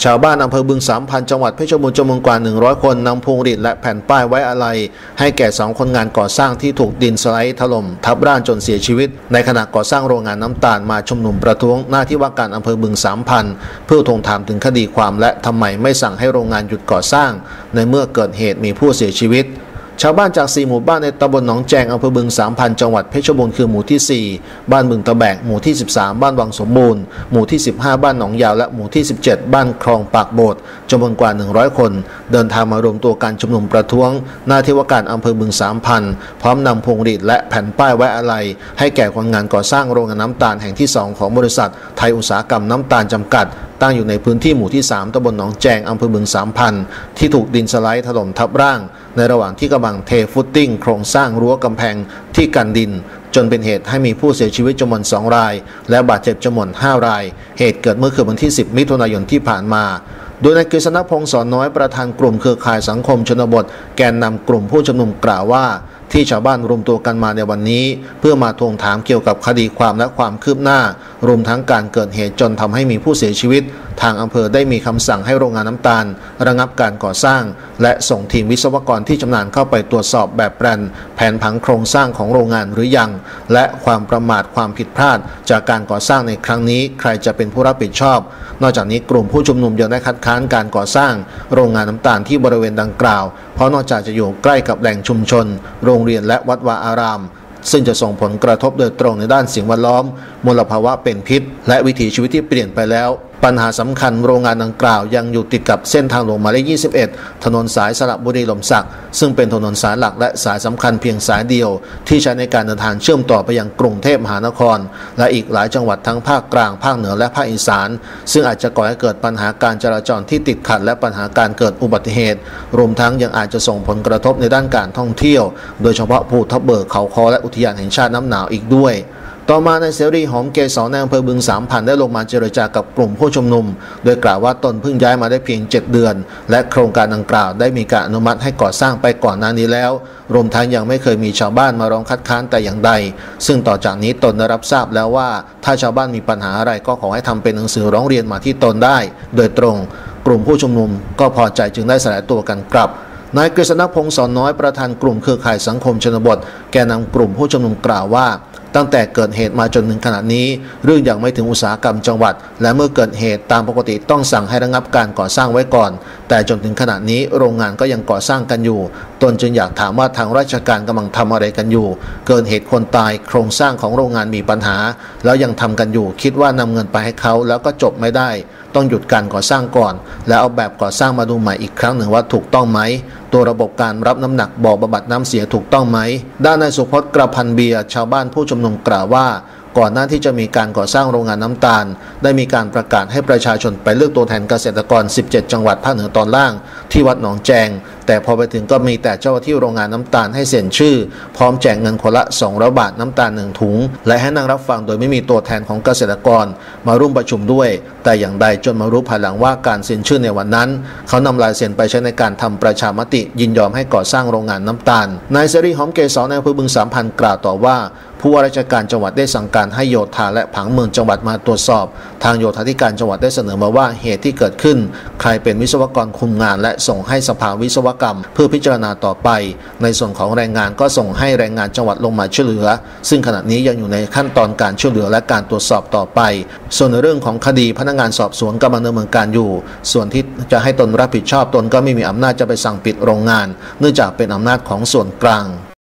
ชาวบ้านอำเภอบึงสามพันจังหวัดเพชรบูรณ์จำนวนกว่า100คนนำพวงหรีดและแผ่นป้ายไว้อาลัยให้แก่2คนงานก่อสร้างที่ถูกดินสไลด์ถล่มทับร่างจนเสียชีวิตในขณะก่อสร้างโรงงานน้ำตาลมาชุมนุมประท้วงหน้าที่ว่าการอำเภอบึงสามพันเพื่อทวงถามถึงคดีความและทำไมไม่สั่งให้โรงงานหยุดก่อสร้างในเมื่อเกิดเหตุมีผู้เสียชีวิตชาวบ้านจาก4หมู่บ้านในตำบลหนองแจงอำเภอบึงสามพันจังหวัดเพชรบูรณ์คือหมู่ที่4บ้านบึงตะแบกหมู่ที่13บ้านวังสมบูรณ์หมู่ที่15บ้านหนองยาวและหมู่ที่17บ้านคลองปากโบดจำนวนกว่า100คนเดินทางมารวมตัวการชุมนุมประท้วงหน้าที่ว่าการอำเภอบึงสามพันพร้อมนำพวงหรีดและแผ่นป้ายไว้อาลัยให้แก่คนงานก่อสร้างโรงงานน้ำตาลแห่งที่2ของบริษัทไทยอุตสาหกรรมน้ำตาลจำกัดตั้งอยู่ในพื้นที่หมู่ที่3ตำบลหนองแจงอำเภอบึงสามพันที่ถูกดินสไลด์ถล่มทับร่างในระหว่างที่กำลังเทฟุตติ้งโครงสร้างรั้วกำแพงที่กันดินจนเป็นเหตุให้มีผู้เสียชีวิตจำนวน2รายและบาดเจ็บจำนวน5รายเหตุเกิดเมื่อคืนวันที่10มิถุนายนที่ผ่านมาโดยนายกฤษณพงศ์สอนน้อยประธานกลุ่มเครือข่ายสังคมชนบทแกนนำกลุ่มผู้ชุมนุมกล่าวว่าที่ชาวบ้านรวมตัวกันมาในวันนี้เพื่อมาทวงถามเกี่ยวกับคดีความและความคืบหน้ารวมทั้งการเกิดเหตุจนทำให้มีผู้เสียชีวิตทางอำเภอได้มีคำสั่งให้โรงงานน้ำตาลระงับการก่อสร้างและส่งทีมวิศวกรที่ชำนาญเข้าไปตรวจสอบแบบแผนผังโครงสร้างของโรงงานหรือยังและความประมาทความผิดพลาดจากการก่อสร้างในครั้งนี้ใครจะเป็นผู้รับผิดชอบนอกจากนี้กลุ่มผู้ชุมนุมยังได้คัดค้านการก่อสร้างโรงงานน้ำตาลที่บริเวณดังกล่าวเพราะนอกจากจะอยู่ใกล้กับแหล่งชุมชนโรงเรียนและวัดวาอารามซึ่งจะส่งผลกระทบโดยตรงในด้านสิ่งแวดล้อมมลภาวะเป็นพิษและวิถีชีวิตที่เปลี่ยนไปแล้วปัญหาสำคัญโรงงานดังกล่าวยังอยู่ติดกับเส้นทางหลวงหมายเลข21ถนนสายสระบุรีลมสักซึ่งเป็นถนนสายหลักและสายสำคัญเพียงสายเดียวที่ใช้ในการเดินทางเชื่อมต่อไปยังกรุงเทพมหานครและอีกหลายจังหวัดทั้งภาคกลางภาคเหนือและภาคอีสานซึ่งอาจจะก่อให้เกิดปัญหาการจราจรที่ติดขัดและปัญหาการเกิดอุบัติเหตุรวมทั้งยังอาจจะส่งผลกระทบในด้านการท่องเที่ยวโดยเฉพาะภูทับเบิกเขาคอและอุทยานแห่งชาติน้ำหนาวอีกด้วยต่อมาในเสรีหอมเกษรในอำเภอบึงสามพันได้ลงมาเจรจากับกลุ่มผู้ชุมนุมโดยกล่าวว่าตนเพิ่งย้ายมาได้เพียง7 เดือนและโครงการดังกล่าวได้มีการอนุมัติให้ก่อสร้างไปก่อนหน้านี้แล้วรวมทั้งยังไม่เคยมีชาวบ้านมาร้องคัดค้านแต่อย่างใดซึ่งต่อจากนี้ตนได้รับทราบแล้วว่าถ้าชาวบ้านมีปัญหาอะไรก็ขอให้ทำเป็นหนังสือร้องเรียนมาที่ตนได้โดยตรงกลุ่มผู้ชุมนุมก็พอใจจึงได้สลายตัวกันกลับนายกฤษณพงศ์สอนน้อยประธานกลุ่มเครือข่ายสังคมชนบทแกนนำกลุ่มผู้ชุมนุมกล่าวว่าตั้งแต่เกิดเหตุมาจนถึงขณะนี้เรื่องยังไม่ถึงอุตสาหกรรมจังหวัดและเมื่อเกิดเหตุตามปกติต้องสั่งให้ระงับการก่อสร้างไว้ก่อนแต่จนถึงขณะนี้โรงงานก็ยังก่อสร้างกันอยู่ตนจึงอยากถามว่าทางราชการกำลังทำอะไรกันอยู่เกิดเหตุคนตายโครงสร้างของโรงงานมีปัญหาแล้วยังทำกันอยู่คิดว่านำเงินไปให้เขาแล้วก็จบไม่ได้ต้องหยุดการก่อสร้างก่อนแล้วเอาแบบก่อสร้างมาดูใหม่อีกครั้งหนึ่งว่าถูกต้องไหมตัวระบบการรับน้ำหนักบ่อบำบัดน้ำเสียถูกต้องไหมด้านนายสุพจน์กระพันเบียร์ชาวบ้านผู้ชุมนุมกล่าวว่าก่อนหน้าที่จะมีการก่อสร้างโรงงานน้ำตาลได้มีการประกาศให้ประชาชนไปเลือกตัวแทนเกษตรกร17จังหวัดภาคเหนือตอนล่างที่วัดหนองแจงแต่พอไปถึงก็มีแต่เจ้าหน้าที่โรงงานน้ำตาลให้เซ็นชื่อพร้อมแจกเงินคนละ200 บาทน้ำตาล1 ถุงและให้นั่งรับฟังโดยไม่มีตัวแทนของเกษตรกรมาร่วมประชุมด้วยแต่อย่างใดจนมารู้ภายหลังว่าการเซ็นชื่อในวันนั้นเขานำลายเซ็นไปใช้ในการทำประชามติยินยอมให้ก่อสร้างโรงงานน้ำตาลนายเสรีหอมเกษรในอำเภอบึงสามพันกล่าวต่อว่าผู้ว่าราชการจังหวัดได้สั่งการให้โยธาและผังเมืองจังหวัดมาตรวจสอบทางโยธาธิการจังหวัดได้เสนอมาว่าเหตุที่เกิดขึ้นใครเป็นวิศวกรคุมงานและส่งให้สภาวิศวกรรมเพื่อพิจารณาต่อไปในส่วนของแรงงานก็ส่งให้แรงงานจังหวัดลงมาช่วยเหลือซึ่งขณะนี้ยังอยู่ในขั้นตอนการช่วยเหลือและการตรวจสอบต่อไปส่วนในเรื่องของคดีพนักงานสอบสวนกำลังดำเนินการอยู่ส่วนที่จะให้ตนรับผิดชอบตนก็ไม่มีอำนาจจะไปสั่งปิดโรงงานเนื่องจากเป็นอำนาจของส่วนกลาง